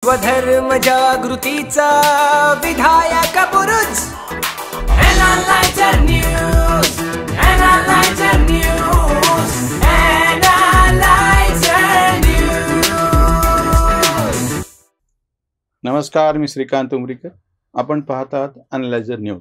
स्वधर्म जागृतीचा विधायक बुरुज analyser news, analyser news, analyser news. नमस्कार, मी श्रीकांत उमरीकर. आपण पाहत आहात एनालायझर न्यूज.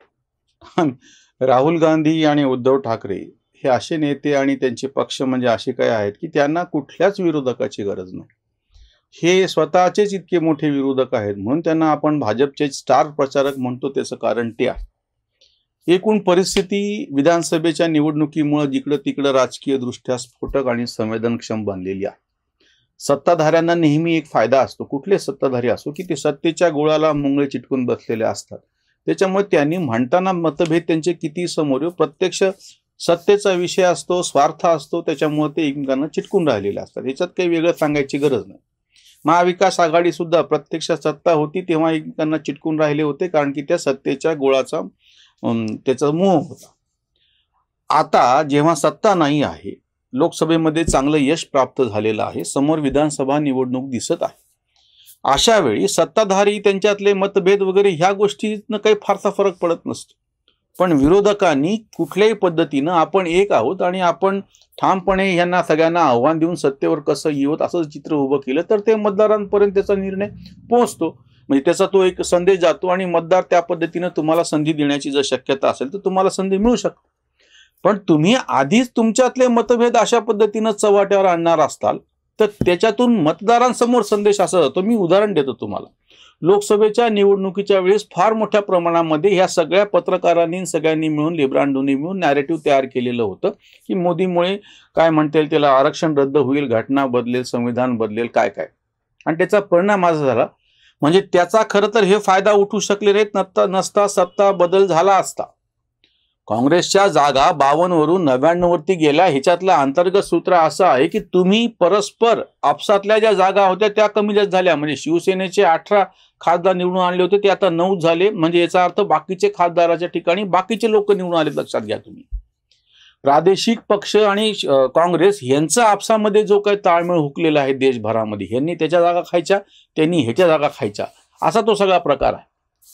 राहुल गांधी आणि उद्धव ठाकरे हे असे नेते आणि त्यांचे पक्ष म्हणजे असे काय आहेत की त्यांना कुठल्याच विरोधकाची गरज नाही. हे स्वतःचेच इतके मोठे विरोधक आहेत म्हणून त्यांना आपण भाजपचे स्टार प्रचारक म्हणतो. त्याचं कारण ते आहे. एकूण परिस्थिती विधानसभेच्या निवडणुकीमुळे जिकडं तिकडं राजकीय दृष्ट्या स्फोटक आणि संवेदनक्षम बनलेली आहे. सत्ताधाऱ्यांना नेहमी एक फायदा असतो, कुठले सत्ताधारी असो, की ते सत्तेच्या गोळाला मुंगळे चिटकून बसलेले असतात. त्याच्यामुळे त्यांनी म्हणताना मतभेद त्यांचे किती समोर येऊ, प्रत्यक्ष सत्तेचा विषय असतो, स्वार्थ असतो, त्याच्यामुळे ते एकमेकांना चिटकून राहिलेले असतात. याच्यात काही वेगळं सांगायची गरज नाही. महाविकास आघाडी सुद्धा प्रत्यक्ष सत्ता होती तेव्हा एकमेकांना चिटकून राहिले होते, कारण की त्या सत्तेच्या गोळाचा त्याचा मोह होता. आता जेव्हा सत्ता नाही आहे, लोकसभेमध्ये चांगलं यश प्राप्त झालेलं आहे, समोर विधानसभा निवडणूक दिसत आहे, अशा वेळी सत्ताधारी त्यांच्यातले मतभेद वगैरे ह्या गोष्टीनं काही फारसा फरक पडत नसतो. पण विरोधकांनी कुठल्याही पद्धतीनं आपण एक आहोत आणि आपण ठामपणे यांना सगळ्यांना आव्हान देऊन सत्तेवर कसं येऊत असं चित्र उभं केलं तर ते मतदारांपर्यंत त्याचा निर्णय पोहोचतो. म्हणजे त्याचा तो एक संदेश जातो आणि मतदार त्या पद्धतीनं तुम्हाला संधी देण्याची जर शक्यता असेल तर तुम्हाला संधी मिळू शकते. पण तुम्ही आधीच तुमच्यातले मतभेद अशा पद्धतीनं चव्हाट्यावर आणणार असताल तर त्याच्यातून मतदारांसमोर संदेश असा जातो. मी उदाहरण देतो तुम्हाला. लोकसभेच्या निवडणुकीच्या वेळेस फार मोठ्या प्रमाणामध्ये ह्या सगळ्या पत्रकारांनी सगळ्यांनी मिळून लेब्रांडोनी मिळून नॅरेटिव्ह तयार केलेलं होतं की मोदीमुळे काय म्हणता येईल त्याला आरक्षण रद्द होईल, घटना बदलेल, संविधान बदलेल, काय काय. आणि त्याचा परिणाम असा झाला म्हणजे त्याचा खरं तर हे फायदा उठू शकले नाहीत नसता सत्ता बदल झाला असता. काँग्रेसच्या जागा 52 वरून 99 वरती गेल्या. ह्याच्यातलं अंतर्गत सूत्र असं आहे की तुम्ही परस्पर आपसातल्या ज्या जागा होत्या त्या कमी जास्त झाल्या. म्हणजे शिवसेनेचे 18 खासदार निवडून आणले होते ते आता 9 झाले. म्हणजे याचा अर्थ बाकीचे खासदाराच्या ठिकाणी बाकीचे लोक निवडून आले. लक्षात घ्या तुम्ही. प्रादेशिक पक्ष आणि काँग्रेस यांचा आपसामध्ये जो काही ताळमेळ हुकलेला आहे देशभरामध्ये, ह्यांनी त्याच्या जागा खायच्या, त्यांनी ह्याच्या जागा खायच्या, असा तो सगळा प्रकार आहे.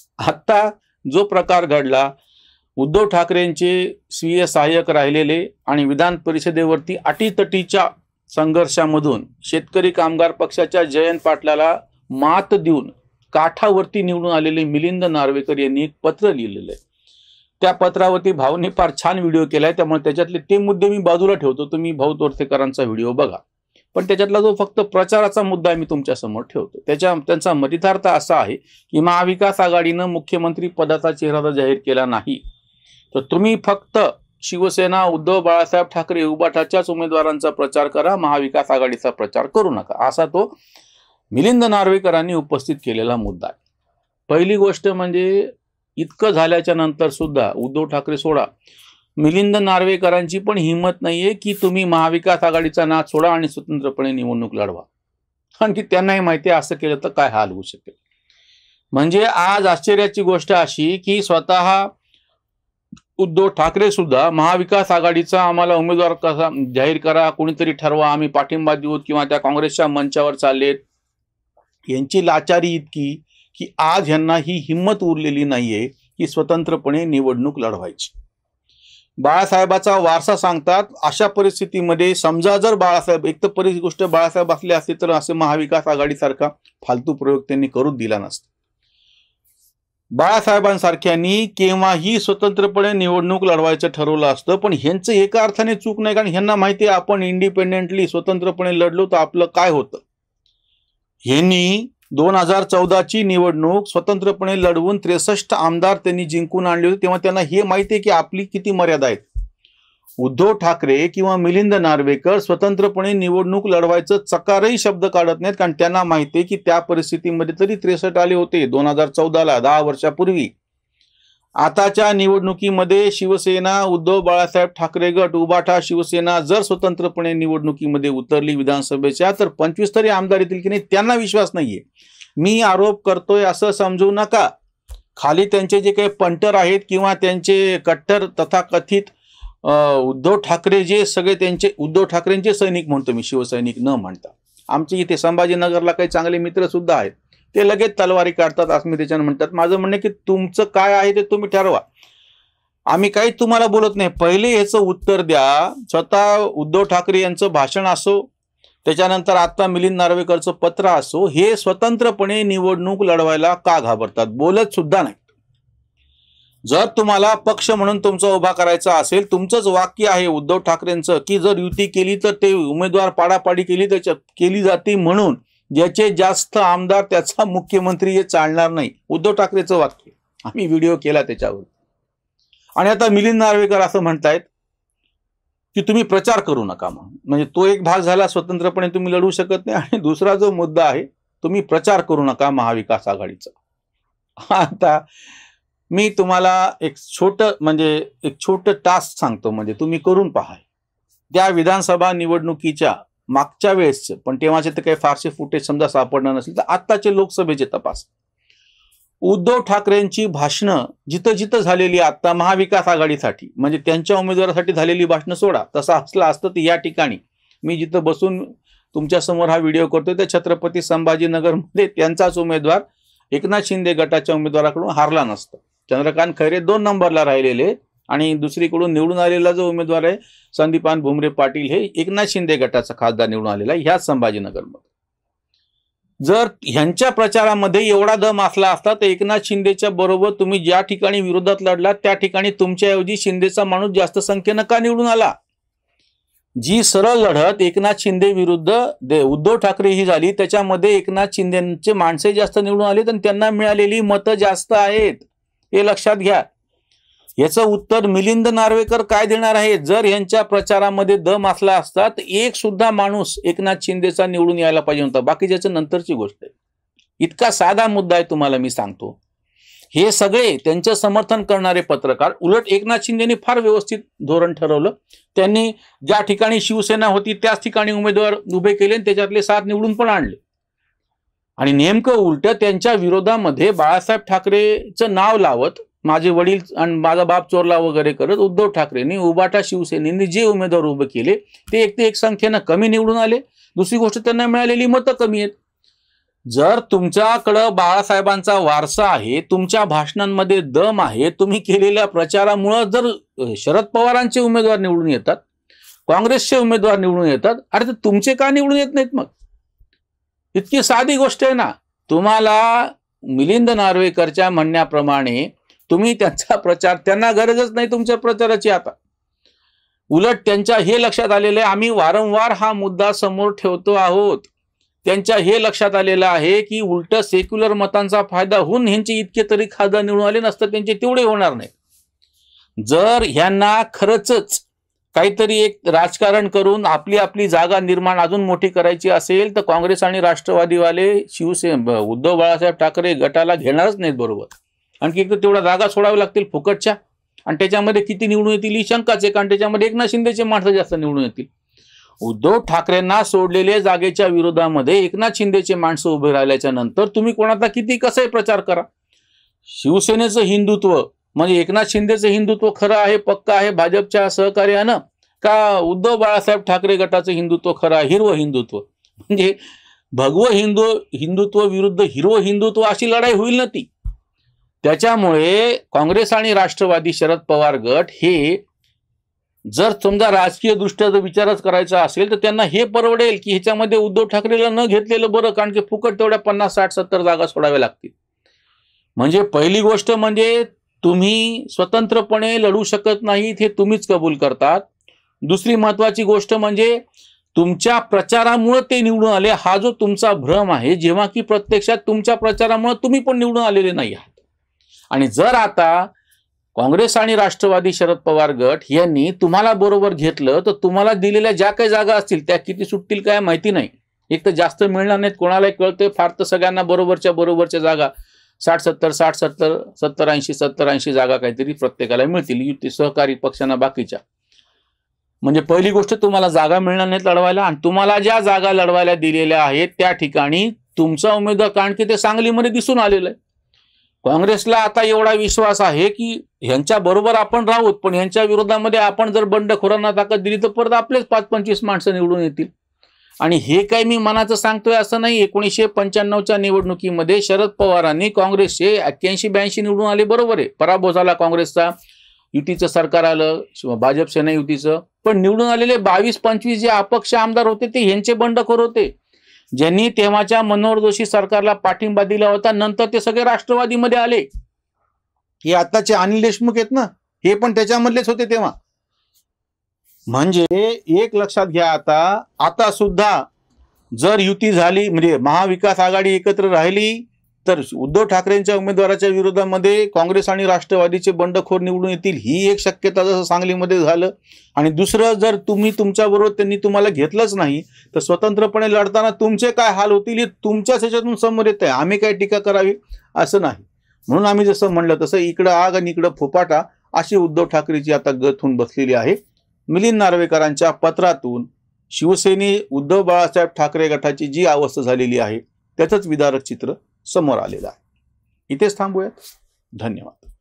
आता जो प्रकार घडला, उद्धव ठाकरेंचे स्वीय सहाय्यक राहिलेले आणि विधान परिषदेवरती अटीतटीच्या संघर्षामधून शेतकरी कामगार पक्षाच्या जयंत पाटलाला मात देऊन काठावरती निवडून आलेले मिलिंद नार्वेकर यांनी एक पत्र लिहिलेलं आहे. त्या पत्रावरती भाऊने फार छान व्हिडिओ केलाय, त्यामुळे त्याच्यातले ते मुद्दे मी बाजूला ठेवतो. तुम्ही भाऊ तोरसेकरांचा व्हिडिओ बघा. पण त्याच्यातला जो फक्त प्रचाराचा मुद्दा मी तुमच्या समोर ठेवतो. त्यांचा मतितार्थ असा आहे की महाविकास आघाडीनं मुख्यमंत्री पदाचा चेहरा जाहीर केला नाही तर तुम्ही फक्त शिवसेना, उद्धव बाळासाहेब ठाकरे, उबाठाच्याच उमेदवारांचा प्रचार करा, महाविकास आघाडीचा प्रचार करू नका, असा तो मिलिंद नार्वेकरांनी उपस्थित केलेला मुद्दा आहे. पहिली गोष्ट म्हणजे इतकं झाल्याच्या नंतर सुद्धा उद्धव ठाकरे सोडा, मिलिंद नार्वेकरांची पण हिंमत नाहीये की तुम्ही महाविकास आघाडीचा नाद सोडा आणि स्वतंत्रपणे निवडणूक लढवा. आणखी त्यांनाही माहिती आहे असं केलं तर काय हाल होऊ शकेल. म्हणजे आज आश्चर्याची गोष्ट अशी की स्वतः उद्धव ठाकरे सुद्धा महाविकास आघाडीचा आम्हाला उमेदवार कसा जाहीर करा, कोणीतरी ठरवा, आम्ही पाठिंबा देऊ किंवा त्या काँग्रेसच्या मंचावर चाललेत. यांची लाचारी इतकी की आज यांना ही हिंमत उरलेली नाहीये की स्वतंत्रपणे निवडणूक लढवायची. बाळासाहेबाचा वारसा सांगतात. अशा परिस्थितीमध्ये समजा जर बाळासाहेब, एक तर गोष्ट बाळासाहेब असले असते तर असे महाविकास आघाडीसारखा फालतू प्रयोग त्यांनी करूच दिला नसता. बाळासाहेबांसारख्यांनी केव्हाही स्वतंत्रपणे निवडणूक लढवायचं ठरवलं असतं. पण ह्यांचं एका अर्थाने चूक नाही, कारण ह्यांना माहिती आहे आपण इंडिपेंडेंटली स्वतंत्रपणे लढलो तर आपलं काय होतं. ह्यांनी 2014ची निवडणूक स्वतंत्रपणे लढवून 63 आमदार त्यांनी जिंकून आणले होते. तेव्हा त्यांना हे माहिती आहे की आपली किती मर्यादा आहेत. उद्धव ठाकरे किंवा मिलिंद नार्वेकर स्वतंत्रपणे निवडणूक लढवायचं चकारही शब्द काढत नाहीत, कारण त्यांना माहिती आहे की त्या परिस्थितीमध्ये तरी 63 आले होते 2014ला, 10 वर्षापूर्वी. आताच्या निवडणुकीमध्ये शिवसेना, उद्धव बाळासाहेब ठाकरे गट, उबाठा शिवसेना जर स्वतंत्रपणे निवडणुकीमध्ये उतरली विधानसभेच्या तर 25 तरी आमदार येतील की नाही त्यांना विश्वास नाहीये. मी आरोप करतोय असं समजू नका. खाली त्यांचे जे काही पंटर आहेत किंवा त्यांचे कट्टर तथाकथित उद्धव ठाकरे जे सगळे त्यांचे उद्धव ठाकरेंचे सैनिक म्हणतो मी, शिवसैनिक न म्हणता, आमचे इथे संभाजीनगरला काही चांगले मित्र सुद्धा आहेत, ते लगेच तलवारी काढतात, अस्मितेच्यानं म्हणतात. माझं म्हणणं की तुमचं काय आहे ते तुम्ही ठरवा, आम्ही काही तुम्हाला बोलत नाही. पहिले याचं उत्तर द्या. स्वतः उद्धव ठाकरे यांचं भाषण असो, त्याच्यानंतर आता मिलिंद नार्वेकरचं पत्र असो, हे स्वतंत्रपणे निवडणूक लढवायला का घाबरतात? बोलत सुद्धा नाही. जर तुम्हाला पक्ष म्हणून तुमचा उभा करायचा असेल, तुमचंच वाक्य आहे उद्धव ठाकरेंचं की जर युती केली तर ते उमेदवार पाडापाडी केली जाते, म्हणून ज्याचे जास्त आमदार त्याचा मुख्यमंत्री, हे चालणार नाही. उद्धव ठाकरेचं वाक्य, आम्ही व्हिडिओ केला त्याच्यावर. आणि आता मिलिंद नार्वेकर असं म्हणतायत की तुम्ही प्रचार करू नका म्हणून. म्हणजे तो एक भाग झाला, स्वतंत्रपणे तुम्ही लढू शकत नाही. आणि दुसरा जो मुद्दा आहे, तुम्ही प्रचार करू नका महाविकास आघाडीचा. आता मी तुम्हाला एक छोटं टास्क सांगतो, म्हणजे तुम्ही करून पहा. त्या विधानसभा निवडणुकीच्या मागच्या वेळेसचे, पण तेव्हाचे ते काही फारसे फुटेज समजा सापडणार नसेल तर आत्ताचे लोकसभेचे तपास. उद्धव ठाकरेंची भाषणं जिथं जिथं झालेली आता महाविकास आघाडीसाठी, म्हणजे त्यांच्या उमेदवारासाठी झालेली भाषणं सोडा, तसं असलं असतं तर या ठिकाणी मी जिथं बसून तुमच्या समोर हा व्हिडिओ करतोय त्या छत्रपती संभाजीनगरमध्ये त्यांचाच उमेदवार एकनाथ शिंदे गटाच्या उमेदवाराकडून हारला नसतं. चंद्रकांत खैरे 2 नंबरला राहिलेले आणि दुसरीकडून निवडून आलेला जो उमेदवार आहे संदीपान भुमरे पाटील, हे एकनाथ शिंदे गटाचा खासदार निवडून आलेला आहे ह्याच संभाजीनगरमध्ये. जर ह्यांच्या प्रचारामध्ये एवढा दम असला असता तर एकनाथ शिंदेच्या बरोबर तुम्ही ज्या ठिकाणी विरोधात लढलात त्या ठिकाणी तुमच्याऐवजी शिंदेचा माणूस जास्त संख्येनं का निवडून आला? जी सरळ लढत एकनाथ शिंदे विरुद्ध उद्धव ठाकरे ही झाली, त्याच्यामध्ये एकनाथ शिंदेचे माणसे जास्त निवडून आले आणि त्यांना मिळालेली मतं जास्त आहेत, हे लक्षात घ्या. याचं उत्तर मिलिंद नार्वेकर काय देणार आहे? जर यांच्या प्रचारामध्ये दम असला असता तर एक सुद्धा माणूस एकनाथ शिंदेचा निवडून यायला पाहिजे होता. बाकीच्याचं नंतरची गोष्ट आहे. इतका साधा मुद्दा आहे, तुम्हाला मी सांगतो. हे सगळे त्यांचं समर्थन करणारे पत्रकार, उलट एकनाथ शिंदेनी फार व्यवस्थित धोरण ठरवलं. त्यांनी ज्या ठिकाणी शिवसेना होती त्याच ठिकाणी उमेदवार उभे केले आणि त्याच्यातले 7 निवडून पण आणले. आणि नेमकं उलट त्यांच्या विरोधामध्ये बाळासाहेब ठाकरेचं नाव लावत, माझे वडील आणि माझा बाप चोरला वगैरे करत उद्धव ठाकरेंनी, उबाटा शिवसेनेने जे उमेदवार उभे केले ते एक संख्येनं कमी निवडून आले. दुसरी गोष्ट, त्यांना मिळालेली मतं कमी आहेत. जर तुमच्याकडं बाळासाहेबांचा वारसा आहे, तुमच्या भाषणांमध्ये दम आहे, तुम्ही केलेल्या प्रचारामुळे जर शरद पवारांचे उमेदवार निवडून येतात, काँग्रेसचे उमेदवार निवडून येतात, अरे तर तुमचे का निवडून येत नाहीत? मग इतकी साधी गोष्ट आहे ना. तुम्हाला मिलिंद नार्वेकरच्या म्हणण्याप्रमाणे तुम्ही त्यांचा प्रचार, त्यांना गरजच नाही तुमच्या प्रचाराची आता. उलट त्यांच्या हे लक्षात आलेलं आहे, आम्ही वारंवार हा मुद्दा समोर ठेवतो आहोत, त्यांच्या हे लक्षात आलेलं आहे की उलट सेक्युलर मतांचा फायदा होऊन ह्यांचे इतके तरी खासदार निवडून आले नसतं, त्यांचे तेवढे होणार नाही. जर ह्यांना खरंच काहीतरी एक राजकारण करून आपली जागा निर्माण अजून मोठी करायची असेल तर काँग्रेस आणि राष्ट्रवादीवाले उद्धव बाळासाहेब ठाकरे गटाला घेणारच नाहीत बरोबर. आणखी एक तर तेवढ्या जागा सोडाव्या लागतील फुकटच्या, आणि त्याच्यामध्ये किती निवडून येतील ही शंकाच आहे, कारण त्याच्यामध्ये एकनाथ शिंदेचे माणसं जास्त निवडून येतील. उद्धव ठाकरेंना सोडलेल्या जागेच्या विरोधामध्ये एकनाथ शिंदेचे माणसं उभे राहिल्याच्या नंतर तुम्ही कोणाचा किती कसाही प्रचार करा, शिवसेनेचं हिंदुत्व म्हणजे एकनाथ शिंदेचं हिंदुत्व खरं आहे, पक्का आहे भाजपच्या सहकार्यानं, का उद्धव बाळासाहेब ठाकरे गटाचं हिंदुत्व खरं आहे, हिरवं हिंदुत्व? म्हणजे भगवं हिंदुत्व विरुद्ध हिरवं हिंदुत्व अशी लढाई होईल ना ती. त्याच्यामुळे काँग्रेस आणि राष्ट्रवादी शरद पवार गट हे जर समजा राजकीय दृष्ट्या जर विचारच करायचा असेल तर त्यांना हे परवडेल की ह्याच्यामध्ये उद्धव ठाकरेला न घेतलेलं बरं, कारण की फुकट तेवढ्या 50, 60, 70 जागा सोडाव्या लागतील. म्हणजे पहिली गोष्ट म्हणजे तुम्ही स्वतंत्रपणे लढू शकत नाहीत हे तुम्हीच कबूल करतात. दुसरी महत्वाची गोष्ट म्हणजे तुमच्या प्रचारामुळे ते निवडून आले हा जो तुमचा भ्रम आहे, जेव्हा की प्रत्यक्षात तुमच्या प्रचारामुळे तुम्ही पण निवडून आलेले नाही आहात. आणि जर आता काँग्रेस आणि राष्ट्रवादी शरद पवार गट यांनी तुम्हाला बरोबर घेतलं तर तुम्हाला दिलेल्या ज्या काही जागा असतील त्या किती सुटतील काय माहिती नाही. एक तर जास्त मिळणार नाहीत, कोणालाही कळतंय, फार तर सगळ्यांना बरोबरच्या जागा 60-70 जागा काहीतरी प्रत्येकाला मिळतील, युती सहकारी पक्षांना बाकीच्या. म्हणजे पहिली गोष्ट तुम्हाला जागा मिळणार नाहीत लढवायला, आणि तुम्हाला ज्या जागा लढवायला दिलेल्या आहेत त्या ठिकाणी तुमचा उमेदवार, कारण की ते सांगलीमध्ये दिसून आलेलं आहे. काँग्रेसला आता एवढा विश्वास आहे की ह्यांच्या बरोबर आपण राहूत, पण ह्यांच्या विरोधामध्ये आपण जर बंडखोरांना ताकद दिली तर परत आपलेच 5-25 माणसं निवडून येतील. आणि हे काही मी मनाचं सांगतोय असं नाही. 1995च्या निवडणुकीमध्ये शरद पवारांनी काँग्रेसचे 81-82 निवडून आले, बरोबर आहे, पराभव झाला काँग्रेसचा, युतीचं सरकार आलं, भाजप सेना युतीचं, पण निवडून आलेले 22-25 जे अपक्ष आमदार होते ते ह्यांचे बंडखोर होते, ज्यांनी तेव्हाच्या मनोहर जोशी सरकारला पाठिंबा दिला होता. नंतर ते सगळे राष्ट्रवादीमध्ये आले. हे आताचे अनिल देशमुख आहेत ना, हे पण त्याच्यामधलेच होते तेव्हा. म्हणजे एक लक्षात घ्या, आता सुद्धा जर युती झाली म्हणजे महाविकास आघाडी एकत्र राहिली तर उद्धव ठाकरेंच्या उमेदवाराच्या विरोधामध्ये काँग्रेस आणि राष्ट्रवादीचे बंडखोर निवडून येतील, ही एक शक्यता, जसं सांगलीमध्ये झालं. आणि दुसरं, जर तुम्ही तुमच्याबरोबर त्यांनी तुम्हाला घेतलंच नाही तर स्वतंत्रपणे लढताना तुमचे काय हाल होतील हे तुमच्याच ह्याच्यातून समोर येत आहे. आम्ही काय टीका करावी असं नाही. म्हणून आम्ही जसं म्हणलं तसं इकडं आग आणि इकडं फोपाटा अशी उद्धव ठाकरेची आता गत होऊन बसलेली आहे. मिलिंद नार्वेकरांच्या पत्रातून शिवसेने उद्धव बाळासाहेब ठाकरे गटाची जी अवस्था झालेली आहे त्याचंच विदारक चित्र समोर आलेलं आहे. इथेच थांबूयात. धन्यवाद.